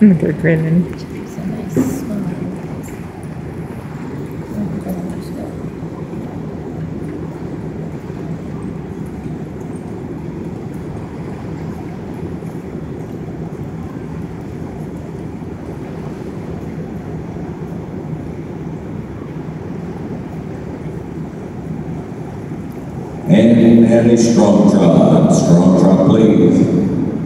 They're grinning. It's a nice smile. And a strong trot, please.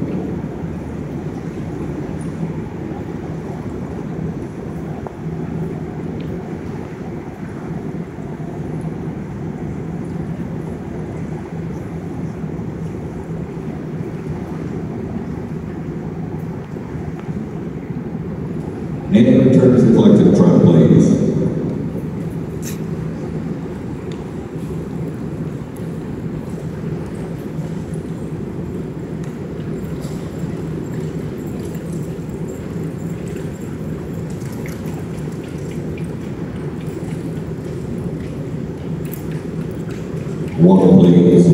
And return to the collective trot, please. Walk, please.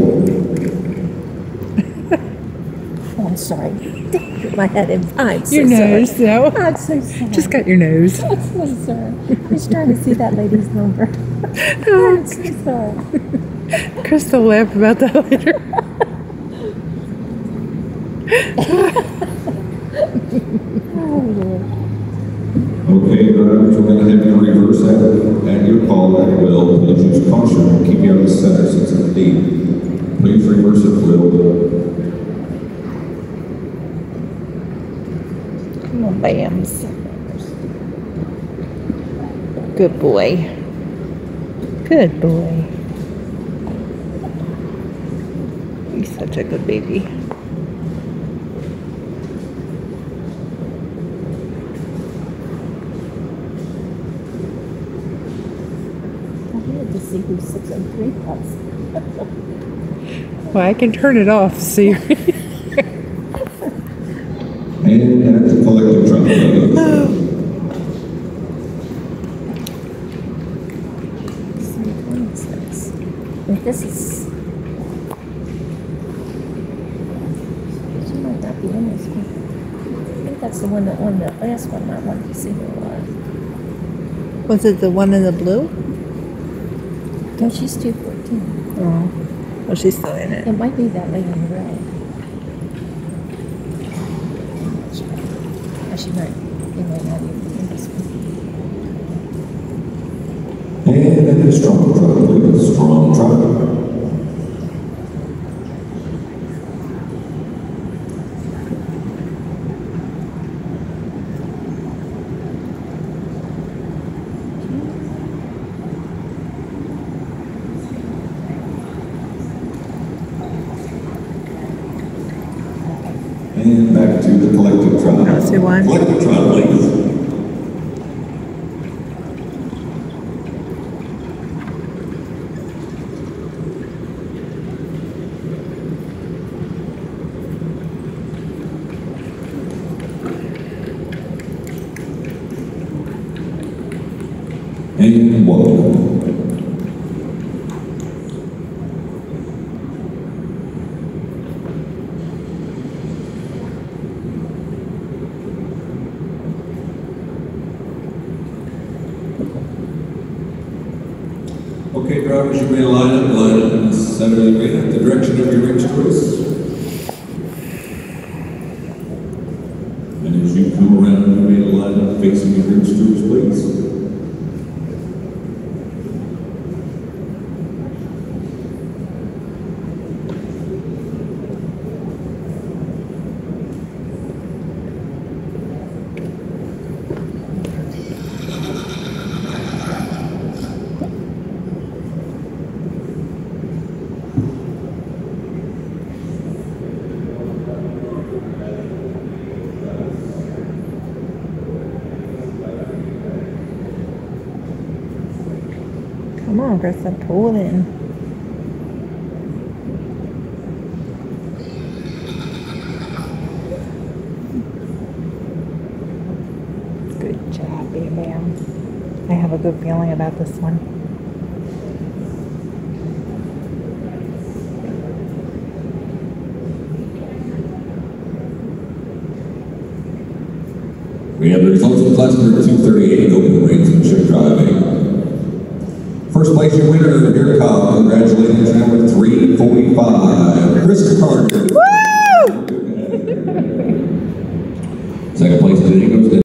Oh, I'm sorry. Hit my head in. I'm so Your nose, sorry. though. I'm so sorry. Just got your nose. I'm so sorry. I was trying to see that lady's number. I'm so sorry. Chris will laugh about that later. Oh, Lord. Okay, drivers, we're going to have you reverse at your call at will. Please use caution and keep you out of the center since it's deep. Please reverse at will. Come on, Bams. Good boy. Good boy. He's such a good baby. To see who 603 was. Well, I can turn it off, see. And at the collective trot, please. This is. She might not be in this one. I think that's the one that won the last one. I wanted to see who it was. Was it the one in the blue? No, she's 214. Oh. Well, she's still in it. It might be that lady in red. Or she might not even be in this one. And a strong trot, please. Strong trot. And back to the collective trot. That's your one. Collective trot, please. And walk. Okay, drivers, you may line up in the center of the arena, the direction of your ring choice. And as you come around, you may line up facing your ring stewards, please. Come on, Krista, pull it in. Good job, Bam Bam. I have a good feeling about this one. We have the results of class number 238 open Reinsmanship driving. First place your winner, here comes, congratulations, number 345.